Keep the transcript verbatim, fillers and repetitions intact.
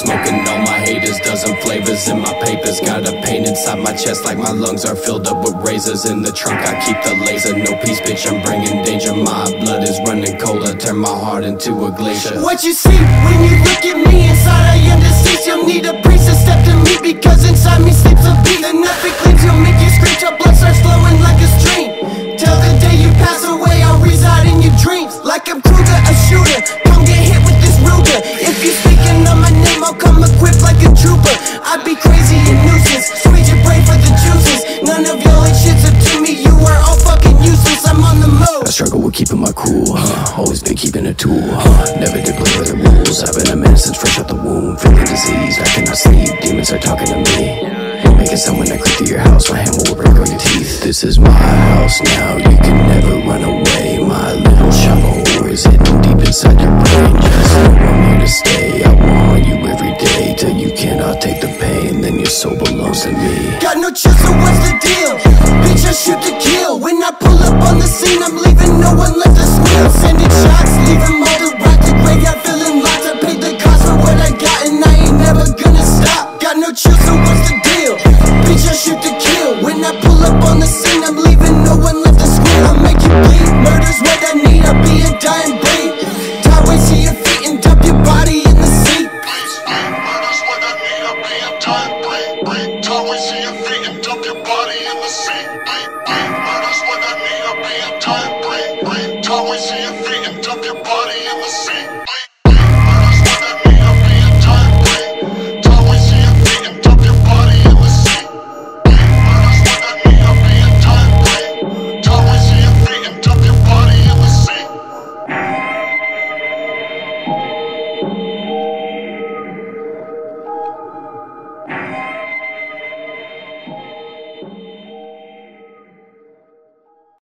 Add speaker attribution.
Speaker 1: smoking all my haters, dozen flavors in my papers. Got a pain inside my chest like my lungs are filled up with razors. In the trunk I keep the laser, no peace bitch, I'm bringing danger. My blood is running cold, I turn my heart into a glacier.
Speaker 2: What you see when you look at me, inside I am deceased. You'll need a priest to step to me, because inside me sleeps a beast. And nothing cleans, you'll make you scream till blood starts flowing like a stream. Till the day you pass away, I'll reside in your dreams. Like I'm Kruger, a shooter, come get hit with this Ruger. If you speaking on my name, I'll come equipped like a trooper. I'd be crazy and nuisance, squeeze your brain for the juices. None of y'all ain't shit, so to me you are all fucking useless. I'm on the move.
Speaker 1: I struggle with keeping my cool, huh? Always been keeping a tool, huh? Never did play by the rules. I've been a man since fresh out the womb, feeling diseased, I cannot sleep. Demons are talking to me, making sound when I creep through your house. My hammer will break all your teeth. This is my house now, you can never run away. My little shop of horrors hidden deep inside your brain. Just know I'm here to stay, I want you every day. Till you cannot take the pain, then your soul belongs to me.
Speaker 2: Got no chill, so what's the deal? Bitch, I shoot to kill. When I pull up on the scene, I'm leaving no one left to squeal. Sending shots, leave them all to rot. The graveyard feeling locked. I paid the cost for what I got, and I ain't never gonna stop. Got no chill, so what's the deal? Bitch, I shoot to kill. When I pull up on the scene, I'm leaving no one left to squeal. I'll make you bleed, murder's what I need. I'll be a dying breed. Tie weights to your feet and dump your body in the sea.
Speaker 3: Murder's what I need. I'll be a dying breed. Tie weights to your feet and dump your body in the sea. Murder's what I need. I'll be a dying breed.